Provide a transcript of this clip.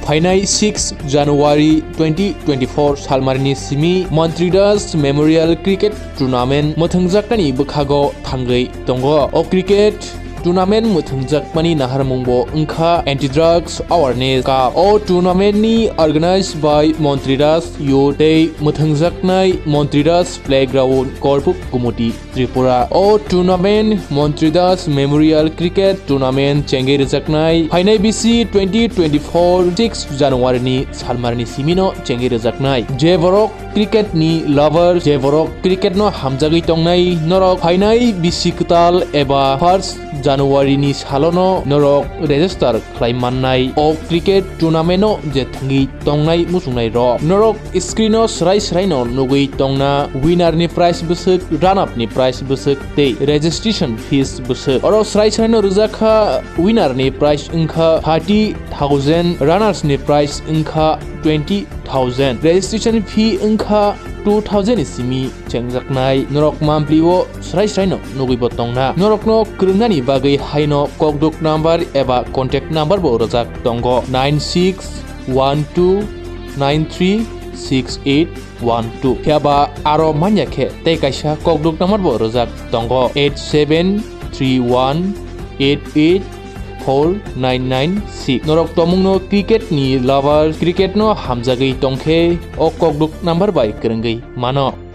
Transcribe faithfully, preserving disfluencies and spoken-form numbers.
फाइनाय six January twenty twenty-four सालमारिनि सिमी Mantridas memorial cricket tournament Mwthwng Jaknani बखागो थांगै टंगो ओ क्रिकेट टूर्नामेंट Mwthwng Jaknani नाहर मुंगबो उनखा एंटी ड्रग्स अवेयरनेस का ओ टूर्नामेंट नि ऑर्गेनाइज बाय Mantridas यो दे Mwthwng Jaknai Mantridas प्लेग्राउंड कोरपुक गुमुटी त्रिपुरा ओ tournament Mantridas memorial cricket tournament चेंगे रजाकनाय फाइनाय बिसि twenty twenty-four six जानुवारी नि सालमारनि सिमिनो चेंगे रजाकनाय जेवरक क्रिकेट नि लवर जेवरक क्रिकेट नो हामजागै तंनाय नरक फाइनाय बिसि कताल एबा फर्स्ट जानुवारी नि सालोनो नरक रेजिस्टार खालामनाय ओ क्रिकेट टूर्नामेंट जे थंगि तंनाय मुसुंनाय र नरक स्क्रिनो सराय सरायनो नुगै तंना विनर नि प्राइस बसक रन अप नि प्राइस बसक ते रेजिस्ट्रेशन फीस बसक और सराय सरायनो रजाखा विनर नि प्राइस इंखा thirty thousand रनर्स नि प्राइस इंखा twenty thousand रेजिस्ट्रेशन फी इंखा two thousand सिमी चेंगजाकनाय नरक मामप्लिवो सराय सरायनो नुगैबो तंना नरकनो क्रोंनानि बागै हायनो ककदुक नम्बर एबा कन्टेक्ट नम्बर बो रजाक तंगो nine six one two nine three six eight one two याबा आरो मान्याखे तै कायसा ककदुक नम्बर बो रजाक तंगो eight seven three one eight eight four nine nine six नरक तमुंगनो क्रिकेट नि लवर क्रिकेट नो हामजागै तंखे ओ ककदुक नम्बर बाय करंगै मानो।